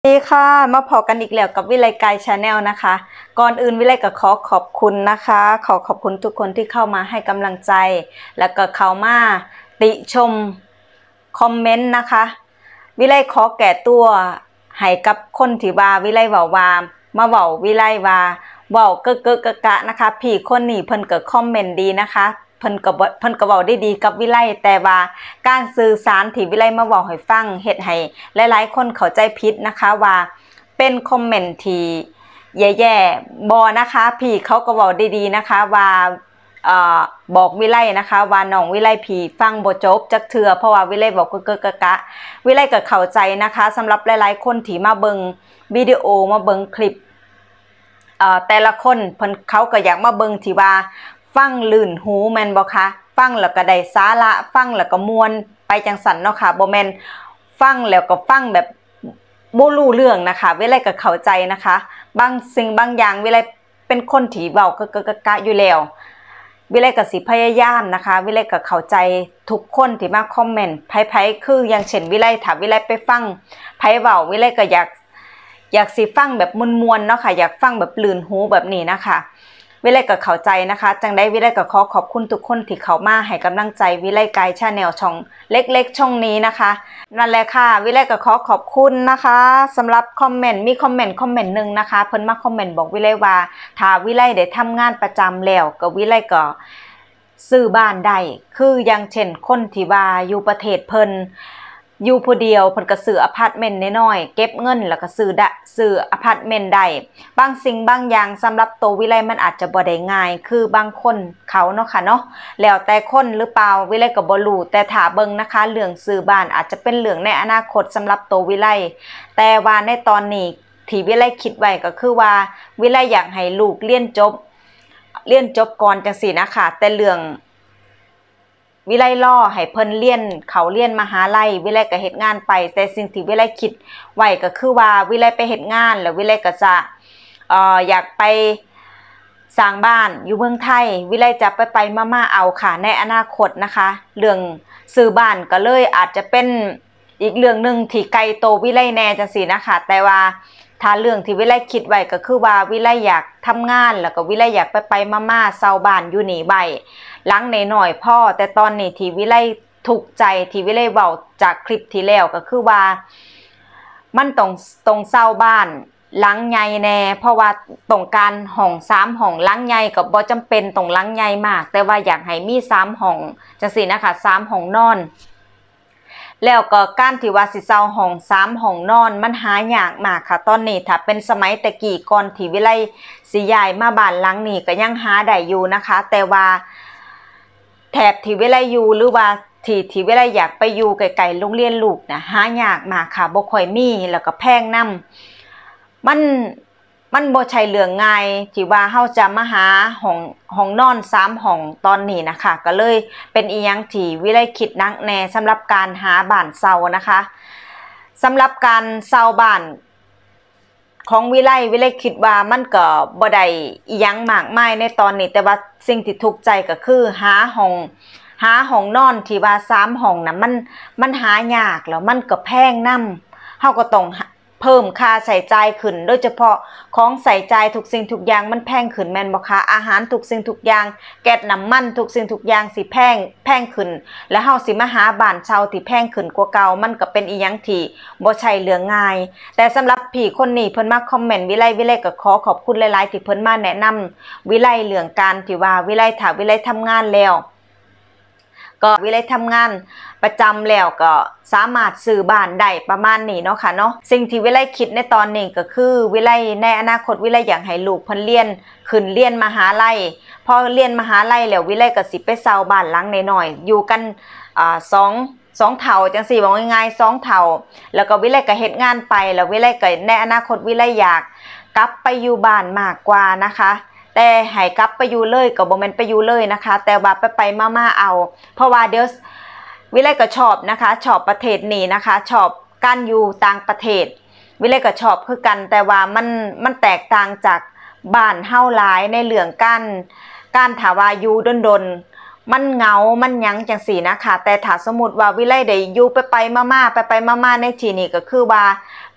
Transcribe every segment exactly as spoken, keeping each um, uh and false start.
สวัสดีค่ะมาพอกันอีกแล้วกับวิไลกายชาแนลนะคะก่อนอื่นวิไลก็ขอขอบคุณนะคะขอขอบคุณทุกคนที่เข้ามาให้กำลังใจแล้วก็เข้ามาติชมคอมเมนต์นะคะวิไลขอแก่ตัวให้กับคนที่ว่าวิไลเว้าว่ามาเว้าวิไลว่าเว้าเกะเกะกะกะนะคะพี่คนนี้เพิ่นก็คอมเมนต์ดีนะคะเพิ่นก็เพิ่นก็เว้าได้ดีกับวิไลแต่ว่าการสื่อสารที่วิไลมาเว้าให้ฟังเฮ็ดให้หลายๆคนเข้าใจผิดนะคะว่าเป็นคอมเมนต์ที่แย่ๆบ่นะคะพี่เขาก็เว้าได้ดีนะคะว่าเอ่อบอกวิไลนะคะว่าน้องวิไลพี่ฟังบ่จบจักเทื่อเพราะว่าวิไลบอกเกะกะกะวิไลก็เข้าใจนะคะสำหรับหลายๆคนที่มาเบิ่งวิดีโอมาเบิ่งคลิปเอ่อแต่ละคนเพิ่นเขาก็อยากมาเบิ่งที่ว่าฟังลื่นหูแม่นบ่คะฟังแล้วก็ได้สาระฟังแล้วก็ม่วนไปจังซั่นเนาะค่ะบ่แม่นฟังแล้วก็ฟังแบบบ่รู้เรื่องนะคะวิไลก็เข้าใจนะคะบางสิ่งบางอย่างวิไลเป็นคนที่เว้าเกะกะกะอยู่แล้ววิไลก็สิพยายามนะคะวิไลก็เข้าใจทุกคนที่มาคอมเมนต์ไผๆคืออย่างเช่นวิไลถ้าวิไลไปฟังไผเว้าวิไลก็อยากอยากสิฟังแบบมวนๆเนาะค่ะอยากฟังแบบลื่นหูแบบนี้นะคะวิไลก็เข้าใจนะคะจังได้วิไลก็ขอขอบคุณทุกคนที่เข้ามาให้กำลังใจวิไลกายชาแนลช่องเล็กๆช่องนี้นะคะนั่นแหละค่ะวิไลก็ขอขอบคุณนะคะสำหรับคอมเมนต์มีคอมเมนต์คอมเมนต์หนึ่งนะคะเพิ่นมาคอมเมนต์บอกวิไลว่าถ้าวิไลได้ทำงานประจำแล้วก็วิไลก็ซื้อบ้านได้คืออย่างเช่นคนที่ว่าอยู่ประเทศเพิ่นอยู่ผู้เดียวเพิ่นก็ซื้ออพาร์ตเมนต์น้อยๆเก็บเงินแล้วก็ซื้อดะซื้ออพาร์ตเมนต์ได้บางสิ่งบางอย่างสำหรับตัววิไลมันอาจจะบ่ได้ง่ายคือบางคนเขาเนาะค่ะเนาะแล้วแต่คนหรือเปล่าวิไลก็บ่รู้แต่ถ้าเบิ่งนะคะเรื่องซื้อบ้านอาจจะเป็นเรื่องในอนาคตสำหรับตัววิไลแต่ว่าในตอนนี้ที่วิไลคิดไว้ก็คือว่าวิไลอยากให้ลูกเรียนจบเรียนจบก่อนจังซี่นะคะแต่เรื่องวิไลล่อให้เพิ่นเรียนเขาเรียนมหาลัยวิไลก็เฮ็ดงานไปแต่สิ่งที่วิไลคิดไว้ก็คือว่าวิไลไปเฮ็ดงานแล้ววิไลก็จะเอ่ออยากไปสร้างบ้านอยู่เมืองไทยวิไลจะไปไปมาๆเอาค่ะในอนาคตนะคะเรื่องซื้อบ้านก็เลยอาจจะเป็นอีกเรื่องนึงที่ไกลโตวิไลแน่จังซี่นะคะแต่ว่าถ้าเรื่องที่วิไลคิดไว้ก็คือว่าวิไลอยากทำงานแล้วก็วิไลอยากไปไปมาๆเซาบ้านอยู่นี่ไว้หลังหน่อยๆพ่อแต่ตอนนี้ที่วิไลถูกใจที่วิไลเว้าจากคลิปที่แล้วก็คือว่ามันต้องต้องเซาบ้านหลังใหญ่แน่เพราะว่าต้องการห้องสามห้องหลังใหญ่ก็บ่จำเป็นต้องหลังใหญ่มากแต่ว่าอยากให้มีสามห้องจังซี่นะคะสามห้องนอนแล้วก็การที่ว่าสิเซาห้องสามห้องนอนมันหายากมากค่ะตอนนี้ถ้าเป็นสมัยตะกี้ก่อนที่วิไลสิย้ายมาบ้านหลังนี้ก็ยังหาได้อยู่นะคะแต่ว่าแถบที่วิไลอยู่หรือว่าที่ที่วิไลอยากไปอยู่ไกลๆโรงเรียนลูกนะหายากมากค่ะบ่ค่อยมีแล้วก็แพงนำมันมันบ่ใช่เรื่องง่ายที่ว่าเฮาจะมาหาห้องห้องนอนสามห้องตอนนี้นะคะก็เลยเป็นอีหยังที่วิไลคิดหนักแน่สำหรับการหาบ้านเซานะคะสำหรับการเซาบ้านของวิไลวิไลคิดว่ามันก็บ่ได้อีหยังมากมายในตอนนี้แต่ว่าสิ่งที่ถูกใจก็คือหาห้องหาห้องนอนที่ว่าสามห้องน่ะมันมันหายากแล้วมันก็แพงนำเฮาก็ต้องเพิ่มค่าใช้จ่ายขึ้นโดยเฉพาะของใส่ใจทุกสิ่งทุกอย่างมันแพงขึ้นแม่นบ่คะอาหารทุกสิ่งทุกอย่างแก๊สน้ำมันทุกสิ่งทุกอย่างสิแพงแพงขึ้นแล้วเฮาสิมาหาบ้านเช่าที่แพงขึ้นกว่าเก่ามันก็เป็นอีหยังที่บ่ใช่เรื่องง่ายแต่สำหรับพี่คนนี้เพิ่นมาคอมเมนต์วิไลวิไลก็ขอขอบคุณหลายๆที่เพิ่นมาแนะนำวิไลเรื่องการที่ว่าวิไลถ้าวิไลทำงานแล้วก็วิไลทำงานประจำแล้วก็สามารถซื้อบ้านได้ประมาณนี้เนาะค่ะเนาะสิ่งที่วิไลคิดในตอนนี้ก็คือวิไลในอนาคตวิไลอยากให้ลูกเพิ่นเรียนขึ้นเรียนมหาลัยพอเรียนมหาลัยแล้ววิไลก็สิไปเซาบ้านหลังน้อยๆอยู่กันอ่าสองสองเฒ่าจังซี่บอกง่ายๆสองเฒ่าแล้วก็วิไลก็เฮ็ดงานไปแล้ววิไลก็ในอนาคตวิไลอยากกลับไปอยู่บ้านมากกว่านะคะแต่ให้กลับไปอยู่เลยก็บ่แม่นไปอยู่เลยนะคะแต่ว่าไปไปมาๆเอาเพราะว่าเดี๋ยววิไลก็ชอบนะคะชอบประเทศนี้นะคะชอบการอยู่ต่างประเทศวิไลก็ชอบคือกันแต่ว่ามันมันแตกต่างจากบ้านเฮาหลายในเรื่องการการถ้าว่าอยู่ดนๆมันเหงามันหยังจังซี่นะคะแต่ถ้าสมมุติว่าวิไลได้อยู่ไปไปมาๆไปไปมาๆในที่นี้ก็คือว่า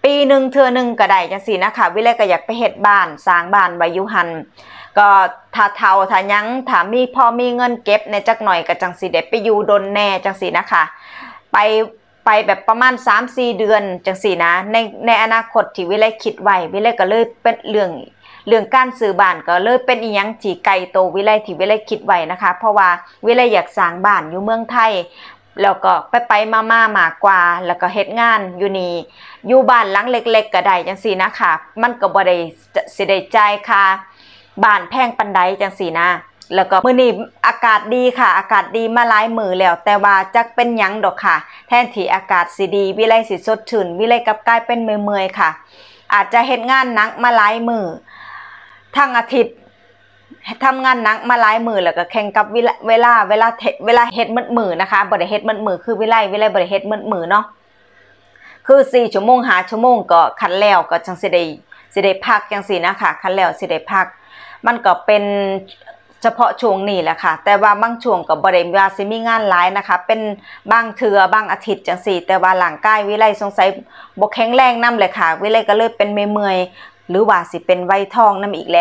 ปีหนึ่งเทื่อหนึ่งก็ได้จังซี่นะคะวิไลก็อยากไปเฮ็ดบ้านสร้างบ้านไว้อยู่หันก็ถ้าเฒ่าถ้ายังถ้ามีพอมีเงินเก็บในจักหน่อยก็จังสิได้ไปอยู่ดนแน่จังซี่นะคะไปไปแบบประมาณ สามสี่ เดือนจังซี่นะในในอนาคตที่วิไลคิดไว้วิไลก็เลยเป็นเรื่องเรื่องการซื้อบ้านก็เลยเป็นอีหยังที่ไกลโตวิไลที่วิไลคิดไว้นะคะเพราะว่าวิไลอยากสร้างบ้านอยู่เมืองไทยแล้วก็ไปไปมาๆมากกว่าแล้วก็เฮ็ดงานอยู่นี่อยู่บ้านหลังเล็กๆก็ได้จังซี่นะคะมันก็บ่ได้สิได้จ่ายค่าบ้านแพงปานใดจังซี่นะแล้วก็มื้อนี้อากาศดีค่ะอากาศดีมาหลายมื้อแล้วแต่ว่าจักเป็นหยังดอกค่ะแทนที่อากาศสิดีวิไลสิสดชื่นวิไลกลับกลายเป็นเมื่อยๆค่ะอาจจะเฮ็ดงานหนักมาหลายมื้อทั้งอาทิตย์ทำงานหนักมาหลายมื้อแล้วก็แข่งกับเวลาเวลาเวลาเวลาเฮ็ดมื้อมื้อนะคะบ่ได้เฮ็ดมื้อมื้อคือวิไลวิไลบ่ได้เฮ็ดมื้อมื้อเนาะคือสี่ชั่วโมงห้าชั่วโมงก็คันแล้วก็จังสิได้สิได้พักจังซี่นะคะคันแล้วสิได้พักมันก็เป็นเฉพาะช่วงนี้แหละค่ะแต่ว่าบางช่วงก็บ่ได้ว่าสิมีงานหลายนะคะเป็นบางเทื่อบางอาทิตย์จังซี่แต่ว่าร่างกายวิไลสงสัยบ่แข็งแรงนำเลยค่ะวิไลก็เลยเป็นเมื่อยๆหรือว่าสิเป็นไวทองนำอีกแหละ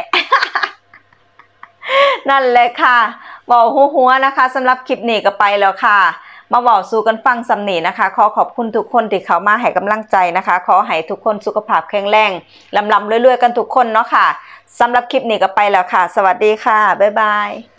นั่นแหละค่ะเว้าหัวๆนะคะสำหรับคลิปนี้ก็ไปแล้วค่ะมาเว้าสู่กันฟังสำนี้นะคะขอขอบคุณทุกคนที่เข้ามาให้กำลังใจนะคะขอให้ทุกคนสุขภาพแข็งแรงลำๆรวยๆกันทุกคนเนาะค่ะสำหรับคลิปนี้ก็ไปแล้วค่ะสวัสดีค่ะบ๊ายบาย